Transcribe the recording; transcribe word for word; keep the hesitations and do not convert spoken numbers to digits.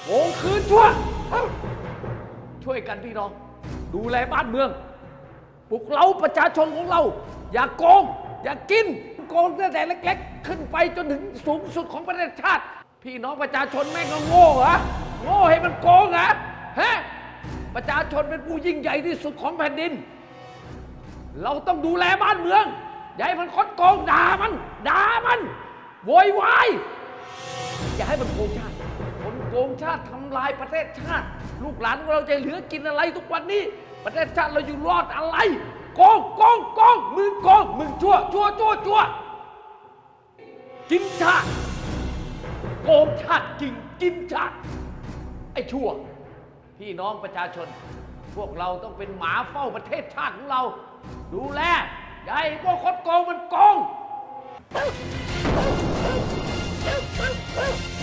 โกงคืนชั่วช่วยกันพี่น้องดูแลบ้านเมืองพวกเราประชาชนของเราอย่าโกงอย่ากินโกงตั้งแต่เล็กๆขึ้นไปจนถึงสูงสุดของประเทศชาติพี่น้องประชาชนแม่งก็โง่เหรอโง่ให้มันโกงเหรอฮะประชาชนเป็นผู้ยิ่งใหญ่ที่สุดของแผ่นดินเราต้องดูแลบ้านเมืองอย่าให้มันคดโกงด่ามันด่ามันโวยวายอย่าให้มันโกงชาติคนโกงชาติทำลายประเทศชาติลูกหลานของเราจะเหลือกินอะไรทุกวันนี้ประเทศชาติเราอยู่รอดอะไรโกงโกงโกงมึงโกงมึงชั่วชั่วชั่วชั่วกินชาติโกงชาติจริงกินชาติไอ้ชั่วพี่น้องประชาชนพวกเราต้องเป็นหมาเฝ้าประเทศชาติของเราดูแลอย่าให้พวกคดโกงมันโกง